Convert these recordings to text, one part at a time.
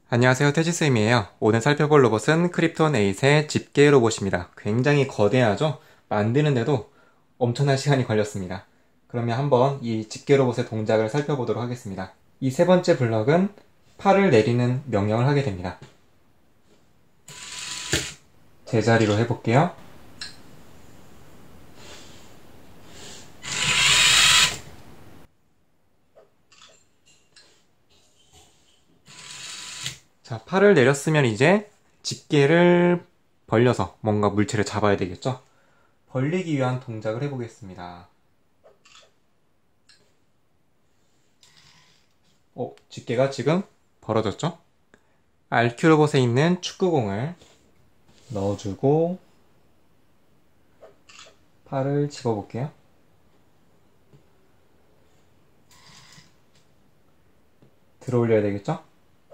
안녕하세요, 태지쌤이에요. 오늘 살펴볼 로봇은 크립톤 8의 집게 로봇입니다. 굉장히 거대하죠? 만드는데도 엄청난 시간이 걸렸습니다. 그러면 한번 이 집게 로봇의 동작을 살펴보도록 하겠습니다. 이 세 번째 블럭은 팔을 내리는 명령을 하게 됩니다. 제자리로 해볼게요. 자, 팔을 내렸으면 이제 집게를 벌려서 뭔가 물체를 잡아야 되겠죠? 벌리기 위한 동작을 해보겠습니다. 집게가 지금 벌어졌죠? RQ 로봇에 있는 축구공을 넣어주고 팔을 집어볼게요. 들어 올려야 되겠죠?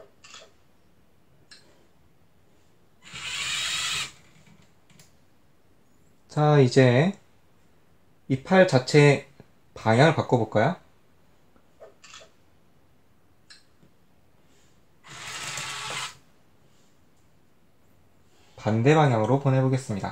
자, 이제 이 팔 자체의 방향을 바꿔볼까요? 반대 방향으로 보내보겠습니다.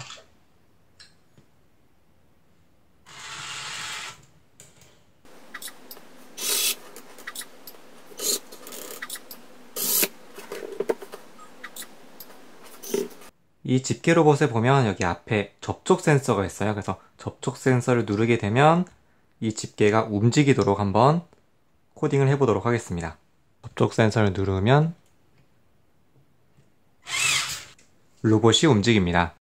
이 집게 로봇에 보면 여기 앞에 접촉 센서가 있어요. 그래서 접촉 센서를 누르게 되면 이 집게가 움직이도록 한번 코딩을 해보도록 하겠습니다. 접촉 센서를 누르면 로봇이 움직입니다.